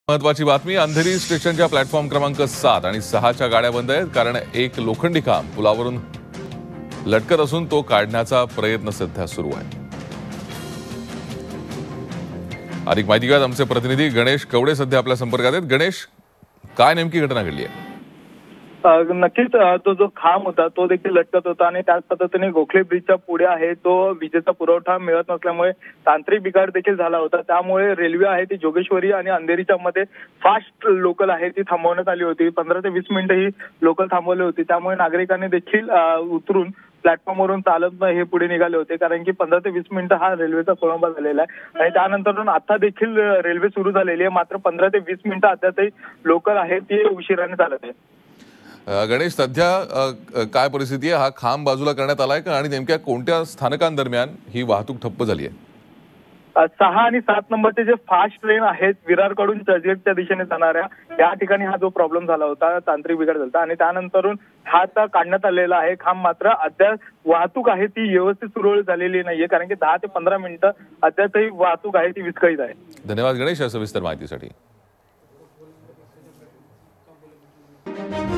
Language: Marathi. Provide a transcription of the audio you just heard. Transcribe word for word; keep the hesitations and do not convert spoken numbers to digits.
महत्वाची बातमी, अंधेरी स्टेशनच्या प्लॅटफॉर्म क्रमांक सात आणि सहाच्या गाड्या बंद आहेत कारण एक लोखंडी खांब पुलावरून लटकत असून तो काढण्याचा प्रयत्न सध्या सुरू आहे. अधिक माहिती घेत आमचे प्रतिनिधी गणेश कवडे सध्या आपल्या संपर्कात आहेत. गणेश, काय नेमकी घटना घडली आहे? नक्कीच तो जो खांब होता तो देखील लटकत होता आणि त्याच पद्धतीने गोखले ब्रिजच्या पुढे आहे तो विजेचा पुरवठा मिळत नसल्यामुळे तांत्रिक बिघाड देखील झाला होता. त्यामुळे रेल्वे आहे ती जोगेश्वरी आणि अंधेरीच्या मध्ये फास्ट लोकल आहे ती थांबवण्यात आली होती. पंधरा ते वीस मिनिटं ही लोकल थांबवली होती. त्यामुळे नागरिकांनी देखील उतरून प्लॅटफॉर्मवरून चालत हे पुढे निघाले होते कारण की पंधरा ते वीस मिनिटं हा रेल्वेचा खोळंबा झालेला आहे आणि त्यानंतर आता देखील रेल्वे सुरू झालेली आहे. मात्र पंधरा ते वीस मिनिटं अद्यापही लोकल आहे ती उशिराने चालत आहे. गणेश, सध्या काय परिस्थिती आहे? हा खांब बाजूला करण्यात आलाय का आणि नेमक्या कोणत्या स्थानकांदरम्यान ही वाहतूक ठप्प झाली आहे? सहा आणि सात नंबरचे जे फास्ट ट्रेन आहेत विरारकडून चर्चगेटच्या दिशेने जाणाऱ्या या ठिकाणी हा जो प्रॉब्लेम झाला होता, तांत्रिक बिघाड झाला आणि त्यानंतरून हा आता काढण्यात आलेला आहे खांब. मात्र अद्याप वाहतूक आहे ती व्यवस्थित सुरळीत झालेली नाहीये कारण की दहा ते पंधरा मिनिटं अद्यापही वाहतूक आहे ती विस्कळीत आहे. धन्यवाद गणेश या सविस्तर माहितीसाठी.